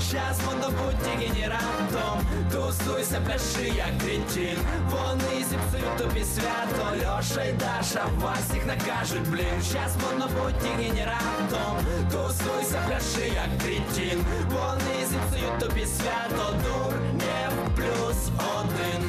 Щас модно будь дегенератом, тусуйся, пляши, як кретин. Вони зіпсують тобі свято, Льоша і Даша вас всіх накажуть, блін. Щас модно будь дегенератом, тусуйся, пляши, як кретин. Вони зіпсують тобі свято, дурнів плюс один.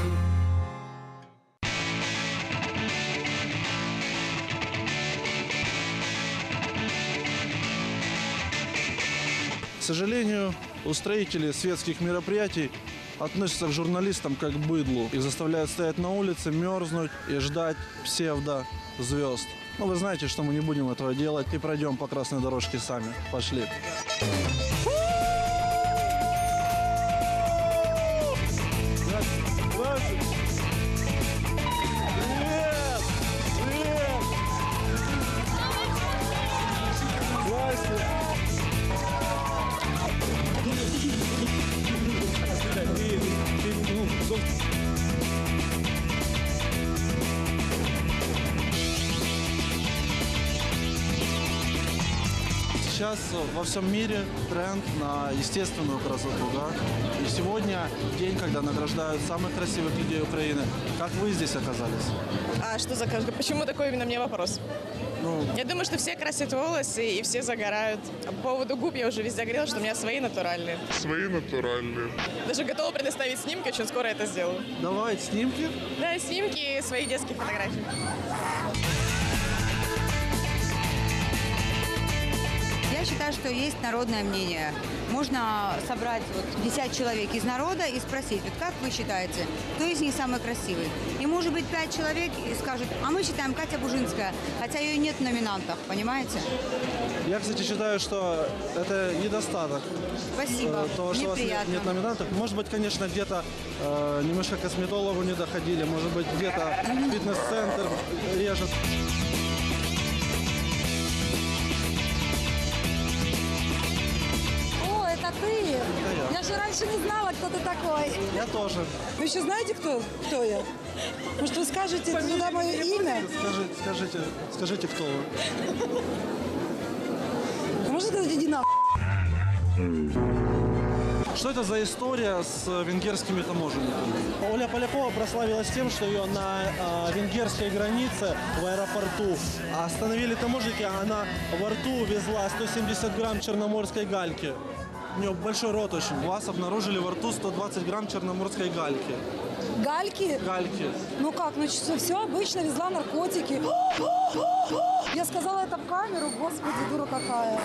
К сожалению, устроители светских мероприятий относятся к журналистам как к быдлу. Их заставляют стоять на улице, мерзнуть и ждать псевдо-звезд. Но вы знаете, что мы не будем этого делать и пройдем по красной дорожке сами. Пошли. Сейчас во всем мире тренд на естественную красоту, да? И сегодня день, когда награждают самых красивых людей Украины. Как вы здесь оказались? А что за каждый? Почему такой именно мне вопрос? Ну, Я думаю, что все красят волосы и все загорают. А по поводу губ я уже везде говорила, что у меня свои натуральные. Свои натуральные. Даже готова предоставить снимки, очень скоро это сделаю. давайте снимки. Да, снимки своих детских фотографий. Я считаю, что есть народное мнение. Можно собрать 50 человек из народа и спросить, как вы считаете, кто из них самый красивый? И может быть 5 человек и скажут, а мы считаем Катя Бужинская, хотя ее нет в номинантах, понимаете? Я, кстати, считаю, что это недостаток. Спасибо, Того, что мне у вас приятно. нет номинантов. Может быть, конечно, где-то немножко к косметологу не доходили, может быть, где-то фитнес-центр режет. О, это ты? я. Я же раньше не знала, кто ты такой. Я тоже. Вы еще знаете, кто я? Может, вы скажете туда мое имя? Скажите, кто вы? Можно сказать, иди на. Что это за история с венгерскими таможенниками? Оля Полякова прославилась тем, что ее на венгерской границе в аэропорту остановили таможенники, а она во рту везла 170 грамм черноморской гальки. У нее большой рот очень. У вас обнаружили во рту 120 грамм черноморской гальки. Гальки? Гальки. Ну как, ну все обычно, везла наркотики. Я сказала это в камеру, господи, дура какая.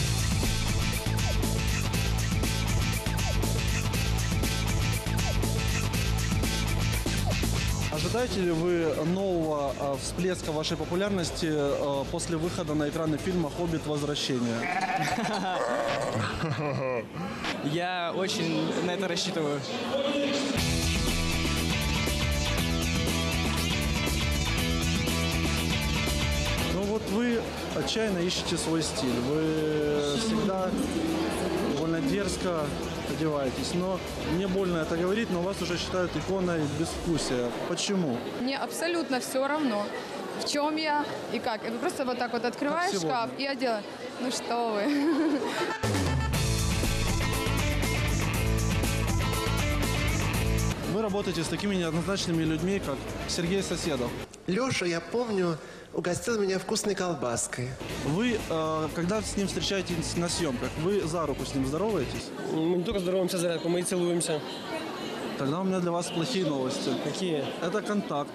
Ожидаете ли вы нового всплеска вашей популярности после выхода на экраны фильма «Хоббит. Возвращение»? Я очень на это рассчитываю. Ну вот вы отчаянно ищете свой стиль. Вы всегда довольно дерзко одеваетесь. Но мне больно это говорить, но вас уже считают иконой безвкусия. Почему? Мне абсолютно все равно, в чем я и как. Это просто вот так вот открываешь Как шкаф и одела. Ну что вы. Вы работаете с такими неоднозначными людьми, как Сергей Соседов. Леша, я помню, угостил меня вкусной колбаской. Вы, когда с ним встречаетесь на съемках, вы за руку с ним здороваетесь? Мы не только здороваемся за руку, мы и целуемся. Тогда у меня для вас плохие новости. Какие? Это контакт.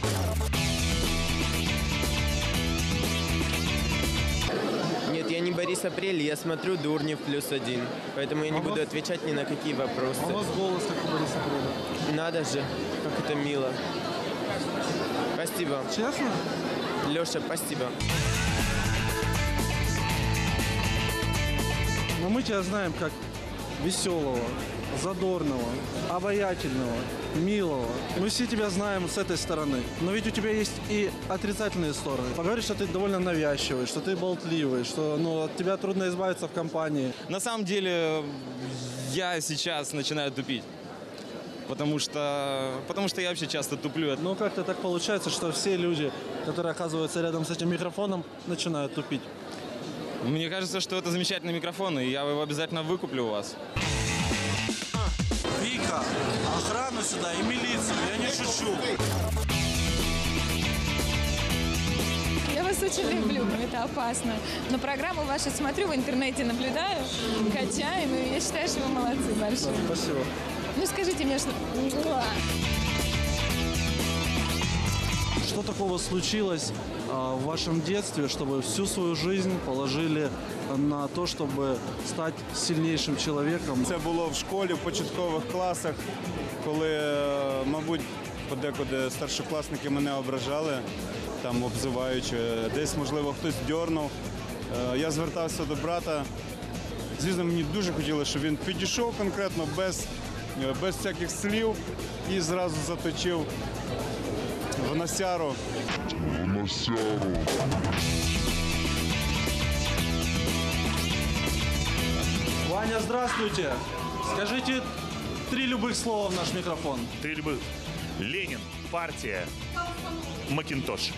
Нет, я не Борис Апрель, я смотрю «Дурнев +1». Поэтому я не буду отвечать ни на какие вопросы. А у вас голос как у Бориса Апреля. Надо же, как это мило. Спасибо. Честно? Леша, спасибо. Но мы тебя знаем как веселого, задорного, обаятельного, милого. Мы все тебя знаем с этой стороны. Но ведь у тебя есть и отрицательные стороны. Поговоришь, что ты довольно навязчивый, что ты болтливый, что от тебя трудно избавиться в компании. На самом деле, я сейчас начинаю тупить. Потому что я вообще часто туплю. Ну, как-то так получается, что все люди, которые оказываются рядом с этим микрофоном, начинают тупить. Мне кажется, что это замечательный микрофон, и я его обязательно выкуплю у вас. тихо, охрану сюда и милицию, я не шучу. Я вас очень люблю, это опасно. Но программу вашу смотрю, в интернете наблюдаю, качаю, и я считаю, что вы молодцы большие. Спасибо. Ну скажите мне, что... Что такого случилось в вашем детстве, чтобы всю свою жизнь положили на то, чтобы стать сильнейшим человеком? Це було в школі, в початкових класах, коли, мабуть, подекуди старшокласники мене ображали, там обзиваючи, десь, можливо, хтось дьорнув. Я звертався до брата. Звісно, мені дуже хотілося, щоб він підійшов конкретно, без всяких слів і зразу заточив в носяру. Ваня, здравствуйте. Скажите 3 любых слова в наш микрофон. 3 любых. Ленин, партия, Макинтош.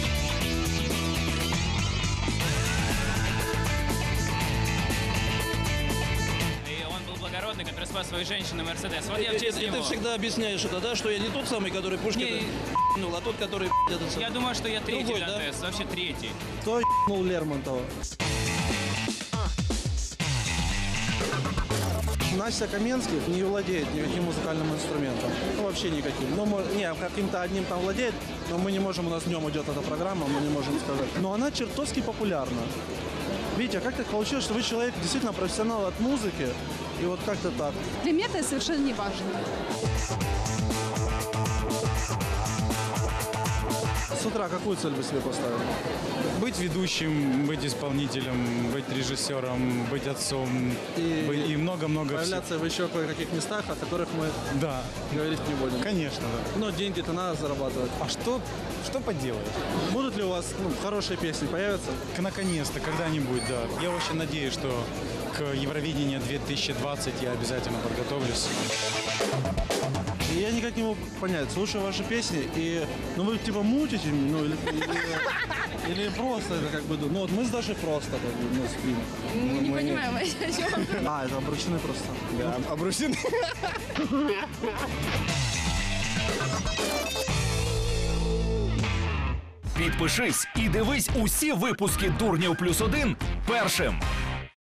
И он был благородный, который спас свою женщину Мерседес. Вот я в честь него. Ты всегда объясняешь это, да, что я не тот самый, который Пушкина а тот, который этот самый. Я думаю, что я третий Другой, да? Дантес, вообще третий. Кто ебнул Лермонтова? Настя Каменских не владеет никаким музыкальным инструментом. Ну, вообще никаким. Ну, каким-то одним там владеет, но мы не можем, у нас днем идет эта программа, мы не можем сказать. Но она чертовски популярна. Видите, а как так получилось, что вы человек действительно профессионал от музыки, и вот как-то так? Для меня это совершенно не важно. С утра какую цель вы себе поставили? Быть ведущим, быть исполнителем, быть режиссером, быть отцом и много-много всего. Появляться в еще кое-каких местах, о которых мы говорить не будем. Конечно, да. Но деньги-то надо зарабатывать. А что поделаешь? Будут ли у вас хорошие песни, появятся? Наконец-то, когда-нибудь, да. Я очень надеюсь, что к Евровидению 2020 я обязательно подготовлюсь. И я никак не могу понять, слушаю ваши песни, и вы типа мутите, или просто это как бы, ну вот мы с Дашей просто как бы, спим. Не понимаю, о чем. Это обручены просто. Да, обручены. Підпишись і дивись усі випуски «Дурнів плюс 1» першим.